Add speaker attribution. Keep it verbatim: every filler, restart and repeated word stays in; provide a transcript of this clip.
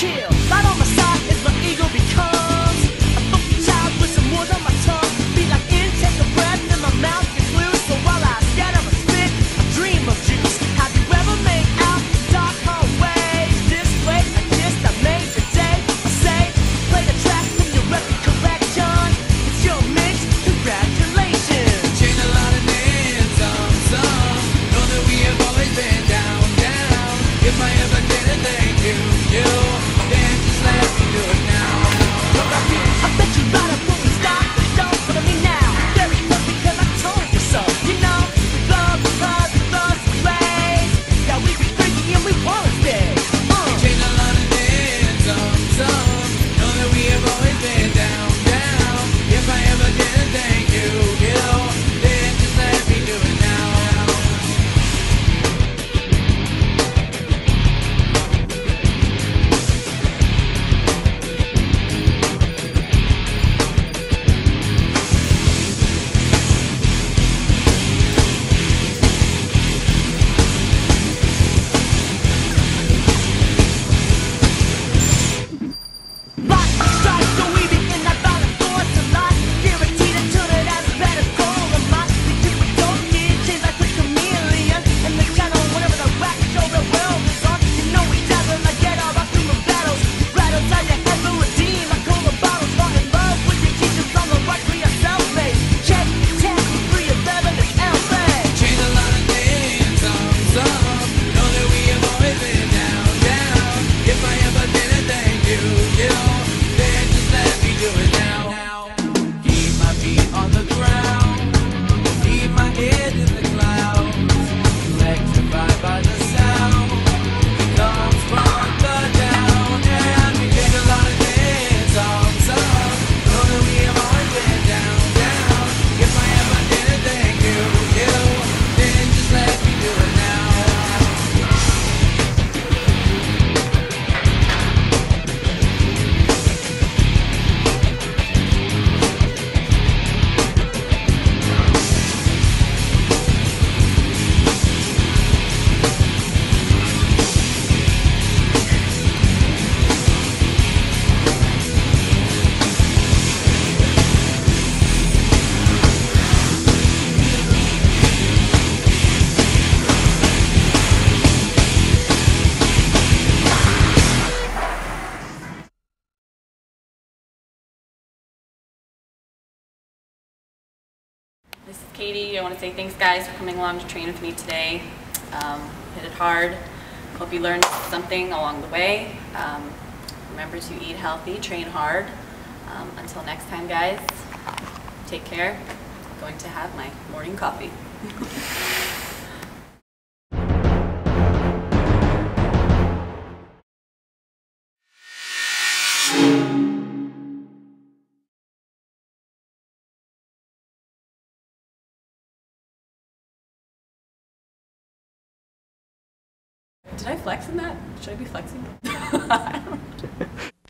Speaker 1: chill. Right on my side is my ego becomes a funky child with some words on my tongue. Be like intake a breath and my mouth gets loose. So while I scatter my spit, I dream of juice. Have you ever made out dark hallways? This place I kissed, I made today. I say, play the track from your record collection. It's your mix, congratulations.
Speaker 2: Chain a lot of names, some, some. Know that we have always been down, down. If I ever did a thank you, you, then just let me do it now. Come back in.
Speaker 1: I bet you right up when we stop, but don't follow me now. Very close because I told you so. You know, we love because we love some ways. Yeah, we be freaky and we wanna stay. Uh.
Speaker 2: Chain a lot of names, some, some. Know that we have always been down, down. If I ever did a thank you, you, then just let me do it now.
Speaker 1: Rock, strike, so we begin that violent force of life. Guaranteed to turn it as a better goal of mine. We do it, don't get changed like a chameleon. And the channel, whenever the whack show the world is on. You know we dazzle like get all our human battles. Rattle inside your head will redeem like cola bottles. Fall in love with your teachers on the right for yourself, mate. Check, check, three eleven is L A.
Speaker 2: Chain a lot of names, some, some. Know that we have always been down, down. If I ever did a thank you, you, then just let me do it now. Keep my feet on the ground, keep my head in the clouds. Electrified by the sound that comes from the down. And we take a lot of names, some, some. Know that we have always been down, down. If I ever did a thank you, you, then just let me do it now.
Speaker 3: This is Katie. I want to say thanks, guys, for coming along to train with me today. Um, hit it hard. Hope you learned something along the way. Um, remember to eat healthy, train hard. Um, until next time, guys, take care. I'm going to have my morning coffee. Did I flex in that? Should I be flexing? I don't know.